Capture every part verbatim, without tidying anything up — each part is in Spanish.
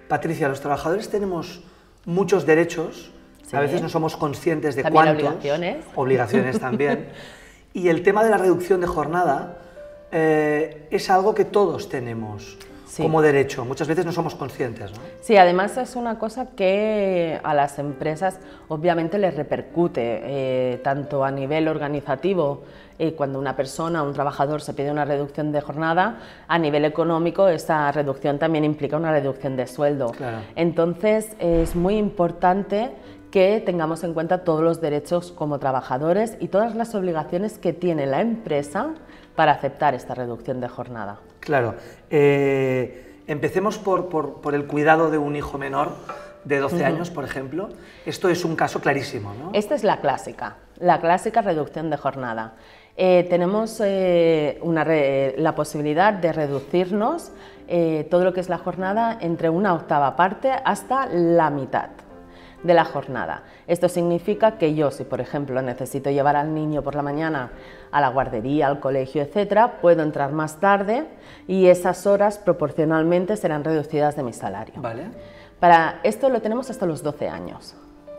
Patricia, los trabajadores tenemos muchos derechos, sí. A veces no somos conscientes de también cuántos. Obligaciones. Obligaciones también. Y el tema de la reducción de jornada eh, es algo que todos tenemos. Sí. Como derecho, muchas veces no somos conscientes, ¿no? Sí, además es una cosa que a las empresas obviamente les repercute, eh, tanto a nivel organizativo, eh, cuando una persona, un trabajador se pide una reducción de jornada, a nivel económico esta reducción también implica una reducción de sueldo. Claro. Entonces es muy importante que tengamos en cuenta todos los derechos como trabajadores y todas las obligaciones que tiene la empresa para aceptar esta reducción de jornada. Claro. Eh, empecemos por, por, por el cuidado de un hijo menor de doce uh-huh. años, por ejemplo. Esto es un caso clarísimo, ¿no? Esta es la clásica, la clásica reducción de jornada. Eh, tenemos eh, una re, la posibilidad de reducirnos eh, todo lo que es la jornada entre una octava parte hasta la mitad de la jornada. Esto significa que yo, si por ejemplo necesito llevar al niño por la mañana a la guardería, al colegio, etcétera, puedo entrar más tarde y esas horas proporcionalmente serán reducidas de mi salario. Vale. Para esto lo tenemos hasta los doce años.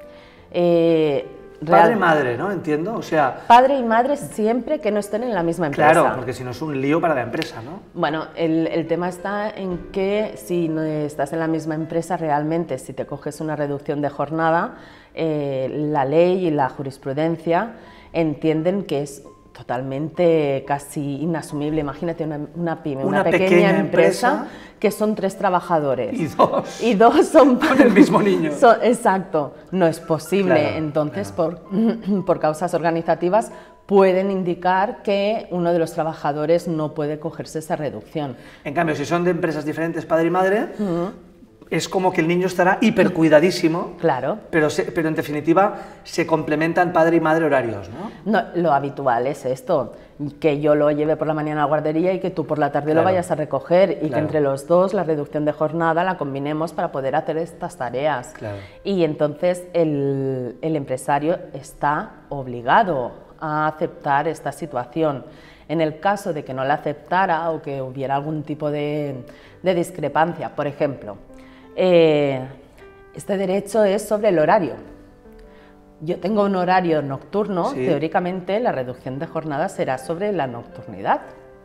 Eh, Padre y madre, ¿no? Entiendo, o sea... Padre y madre siempre que no estén en la misma empresa. Claro, porque si no es un lío para la empresa, ¿no? Bueno, el, el tema está en que si no estás en la misma empresa, realmente si te coges una reducción de jornada, eh, la ley y la jurisprudencia entienden que es totalmente casi inasumible. Imagínate una, una pyme, una, una pequeña, pequeña empresa, empresa que son tres trabajadores. Y dos. Y dos son... Con el mismo niño. Son, exacto, no es posible. Claro, Entonces, claro. Por, por causas organizativas, pueden indicar que uno de los trabajadores no puede cogerse esa reducción. En cambio, si son de empresas diferentes, padre y madre, uh-huh. es como que el niño estará hipercuidadísimo, claro. pero, se, pero en definitiva se complementan padre y madre horarios, ¿no? No, lo habitual es esto, que yo lo lleve por la mañana a la guardería y que tú por la tarde claro. lo vayas a recoger y claro. que entre los dos la reducción de jornada la combinemos para poder hacer estas tareas. Claro. Y entonces el, el empresario está obligado a aceptar esta situación. En el caso de que no la aceptara o que hubiera algún tipo de, de discrepancia, por ejemplo, eh, este derecho es sobre el horario. Yo tengo un horario nocturno, sí. teóricamente la reducción de jornada será sobre la nocturnidad.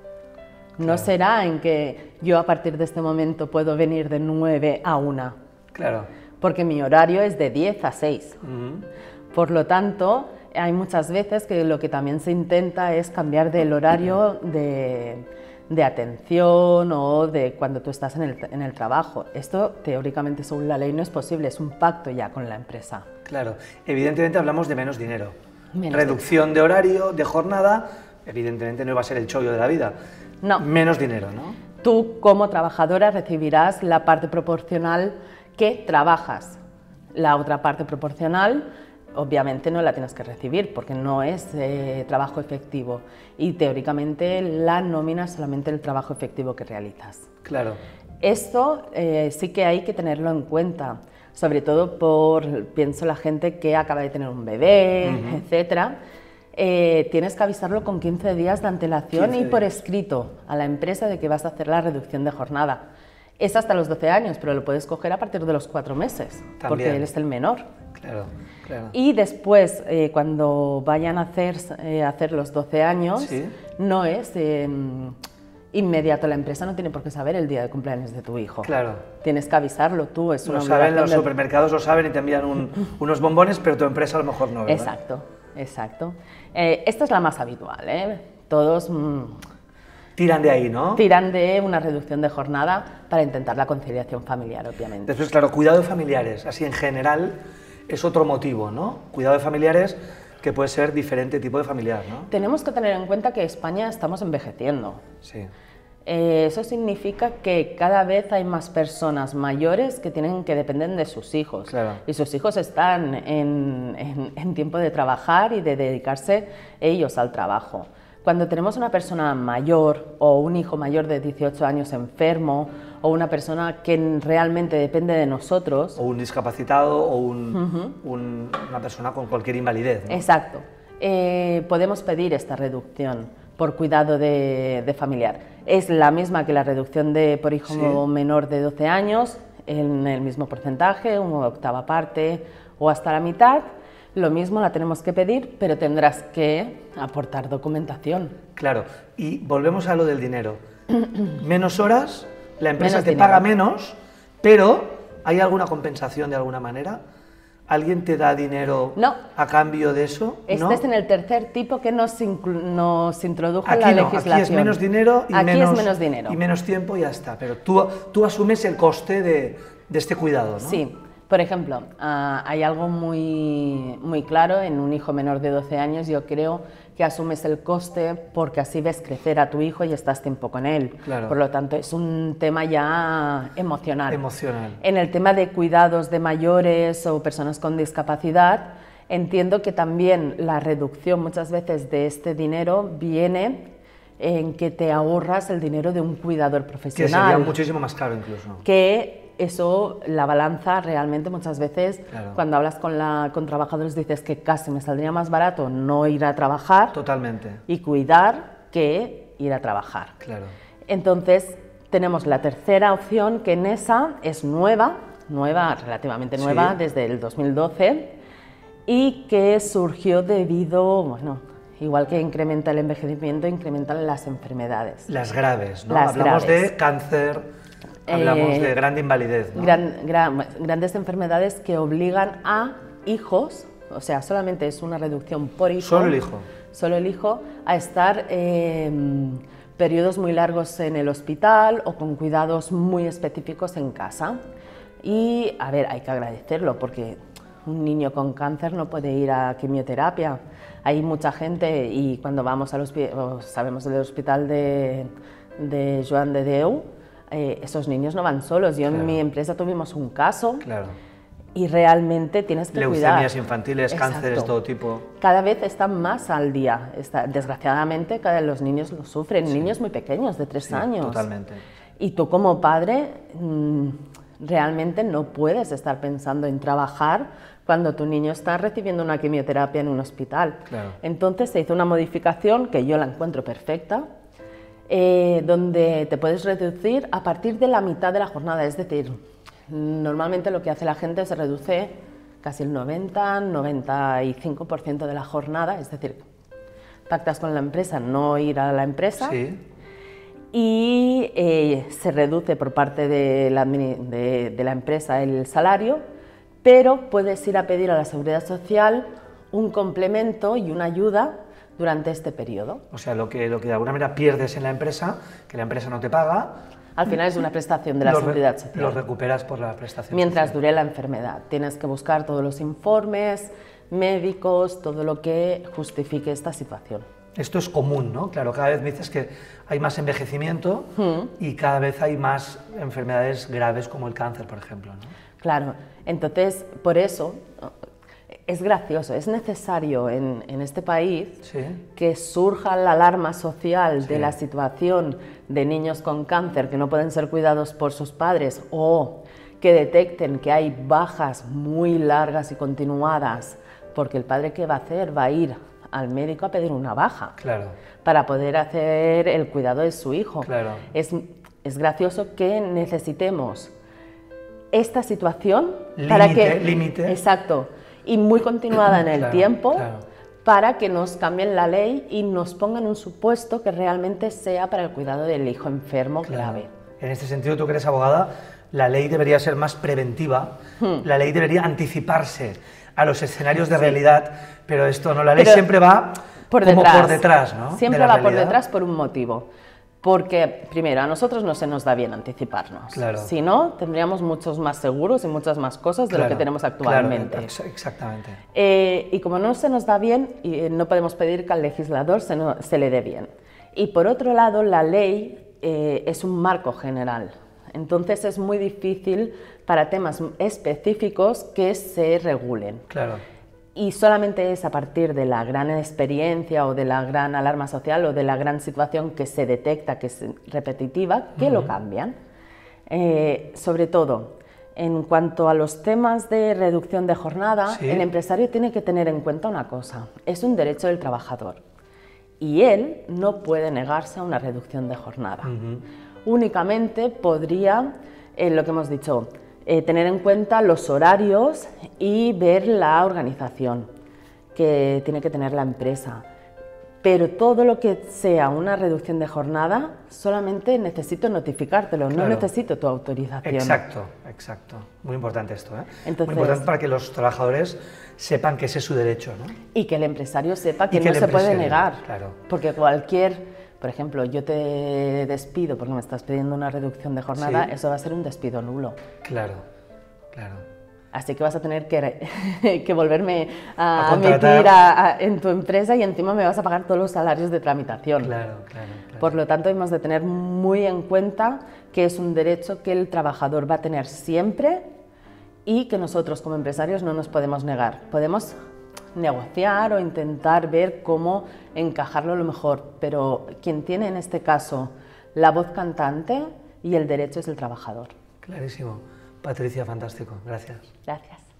No claro. será en que yo a partir de este momento puedo venir de nueve a una. Claro. Porque mi horario es de diez a seis. Uh-huh. Por lo tanto, hay muchas veces que lo que también se intenta es cambiar del horario de, de atención o de cuando tú estás en el, en el trabajo. Esto teóricamente según la ley no es posible, es un pacto ya con la empresa. Claro, evidentemente hablamos de menos dinero. Menos Reducción de... de horario, de jornada, evidentemente no va a ser el chollo de la vida. No. Menos dinero, ¿no? Tú como trabajadora recibirás la parte proporcional que trabajas. La otra parte proporcional obviamente no la tienes que recibir porque no es eh, trabajo efectivo y teóricamente la nómina es solamente el trabajo efectivo que realizas. Claro. Esto eh, sí que hay que tenerlo en cuenta, sobre todo por, pienso, la gente que acaba de tener un bebé, uh-huh. etcétera. Eh, tienes que avisarlo con quince días de antelación y por escrito a la empresa de que vas a hacer la reducción de jornada. Es hasta los doce años, pero lo puedes coger a partir de los cuatro meses, También. porque él es el menor. Claro, claro. Y después, eh, cuando vayan a hacer, eh, hacer los doce años, ¿sí? no es eh, inmediato. La empresa no tiene por qué saber el día de cumpleaños de tu hijo. Claro. Tienes que avisarlo tú. Es una lo saben, los de... supermercados lo saben y te envían un, unos bombones, pero tu empresa a lo mejor no, ¿verdad? Exacto, exacto. Eh, esta es la más habitual, ¿eh? Todos... Mmm, Tiran de ahí, ¿no? Tiran de una reducción de jornada para intentar la conciliación familiar, obviamente. Después, claro, cuidado de familiares, así en general, es otro motivo, ¿no? Cuidado de familiares que puede ser diferente tipo de familiar, ¿no? Tenemos que tener en cuenta que España estamos envejeciendo. Sí. Eh, eso significa que cada vez hay más personas mayores que, tienen, que dependen de sus hijos. Claro. Y sus hijos están en, en, en tiempo de trabajar y de dedicarse ellos al trabajo. Cuando tenemos una persona mayor o un hijo mayor de dieciocho años enfermo o una persona que realmente depende de nosotros... O un discapacitado o un, uh-huh. un, una persona con cualquier invalidez, ¿no? Exacto. Eh, podemos pedir esta reducción por cuidado de, de familiar. Es la misma que la reducción de por hijo sí. menor de doce años, en el mismo porcentaje, una octava parte o hasta la mitad. Lo mismo la tenemos que pedir, pero tendrás que aportar documentación. Claro, y volvemos a lo del dinero. Menos horas, la empresa Menos te dinero. paga menos, pero ¿hay alguna compensación de alguna manera? ¿Alguien te da dinero No. a cambio de eso? Este ¿No? es en el tercer tipo que nos, nos introdujo Aquí en la no, legislación. aquí es menos dinero y, Aquí menos, es menos dinero. y menos tiempo y ya está. Pero tú, tú asumes el coste de, de este cuidado, ¿no? Sí. Por ejemplo, uh, hay algo muy, muy claro en un hijo menor de doce años. Yo creo que asumes el coste porque así ves crecer a tu hijo y estás tiempo con él. Claro. Por lo tanto, es un tema ya emocional. Emocional. En el tema de cuidados de mayores o personas con discapacidad, entiendo que también la reducción muchas veces de este dinero viene en que te ahorras el dinero de un cuidador profesional. Que sería muchísimo más caro incluso. Que eso, la balanza realmente muchas veces, Claro. cuando hablas con, la, con trabajadores dices que casi me saldría más barato no ir a trabajar Totalmente. y cuidar que ir a trabajar. Claro. Entonces tenemos la tercera opción, que en esa es nueva, nueva, relativamente nueva, Sí. desde el dos mil doce, y que surgió debido, bueno, igual que incrementa el envejecimiento, incrementan las enfermedades. Las graves, ¿no? Las Hablamos graves. de cáncer, hablamos Eh, de grande invalidez, ¿no? Gran- gran- grandes enfermedades que obligan a hijos, o sea, solamente es una reducción por hijo. Solo el hijo. Solo el hijo, a estar eh, periodos muy largos en el hospital o con cuidados muy específicos en casa. Y, a ver, hay que agradecerlo porque un niño con cáncer no puede ir a quimioterapia. Hay mucha gente, y cuando vamos al hospital, sabemos del hospital de, de Joan de Déu, eh, esos niños no van solos. Yo Claro. en mi empresa tuvimos un caso Claro. y realmente tienes que cuidar. Leucemias infantiles, cánceres, Exacto. todo tipo. Cada vez están más al día. Está, desgraciadamente, cada vez los niños lo sufren, niños muy pequeños, de tres Sí, años. totalmente. Y tú como padre mmm, realmente no puedes estar pensando en trabajar cuando tu niño está recibiendo una quimioterapia en un hospital. Claro. Entonces se hizo una modificación que yo la encuentro perfecta, eh, donde te puedes reducir a partir de la mitad de la jornada. Es decir, normalmente lo que hace la gente se reduce casi el noventa, noventa y cinco por ciento de la jornada, es decir, pactas con la empresa no ir a la empresa. Sí. Y eh, se reduce por parte de la, admini- de, de la empresa el salario, pero puedes ir a pedir a la Seguridad Social un complemento y una ayuda durante este periodo. O sea, lo que, lo que de alguna manera pierdes en la empresa, que la empresa no te paga, Al final es una prestación de la lo re- Seguridad Social. lo recuperas por la prestación Mientras social. dure la enfermedad, tienes que buscar todos los informes médicos, todo lo que justifique esta situación. Esto es común, ¿no? Claro, cada vez me dices que hay más envejecimiento y cada vez hay más enfermedades graves como el cáncer, por ejemplo, ¿no? Claro, entonces por eso es gracioso, es necesario en, en este país Sí. que surja la alarma social Sí. de la situación de niños con cáncer que no pueden ser cuidados por sus padres o que detecten que hay bajas muy largas y continuadas porque el padre, ¿qué va a hacer? Va a ir al médico a pedir una baja Claro. para poder hacer el cuidado de su hijo. Claro. Es, es gracioso que necesitemos esta situación Límite, para que... límite. Exacto. Y muy continuada en el Claro, tiempo claro. para que nos cambien la ley y nos pongan un supuesto que realmente sea para el cuidado del hijo enfermo Claro. grave. En este sentido, tú que eres abogada, la ley debería ser más preventiva, la ley debería anticiparse a los escenarios de realidad, pero esto no, la ley Pero siempre va por como detrás, por detrás, ¿no? Siempre de la va por realidad. detrás por un motivo. Porque, primero, a nosotros no se nos da bien anticiparnos. Claro. Si no, tendríamos muchos más seguros y muchas más cosas de Claro, lo que tenemos claro, actualmente. ex- exactamente. Eh, y como no se nos da bien, y, eh, no podemos pedir que al legislador se, no- se le dé bien. Y por otro lado, la ley eh, es un marco general. Entonces es muy difícil para temas específicos que se regulen. Claro. Y solamente es a partir de la gran experiencia o de la gran alarma social o de la gran situación que se detecta que es repetitiva que lo cambian. Eh, sobre todo, en cuanto a los temas de reducción de jornada, Sí. el empresario tiene que tener en cuenta una cosa, es un derecho del trabajador y él no puede negarse a una reducción de jornada. Únicamente podría, eh, lo que hemos dicho, eh, tener en cuenta los horarios y ver la organización que tiene que tener la empresa. Pero todo lo que sea una reducción de jornada, solamente necesito notificártelo, claro. No necesito tu autorización. Exacto, exacto. Muy importante esto, ¿eh? Entonces, muy importante para que los trabajadores sepan que ese es su derecho, ¿no? Y que el empresario sepa que, que no se puede negar. Claro. Porque cualquier, por ejemplo, yo te despido porque me estás pidiendo una reducción de jornada, sí. Eso va a ser un despido nulo. Claro, claro. Así que vas a tener que, que volverme a, a meter a, a, en tu empresa y encima me vas a pagar todos los salarios de tramitación. Claro, claro, claro. Por lo tanto, hemos de tener muy en cuenta que es un derecho que el trabajador va a tener siempre y que nosotros como empresarios no nos podemos negar. Podemos negociar o intentar ver cómo encajarlo lo mejor, pero quien tiene en este caso la voz cantante y el derecho es el trabajador. Clarísimo. Patricia, fantástico. Gracias. Gracias.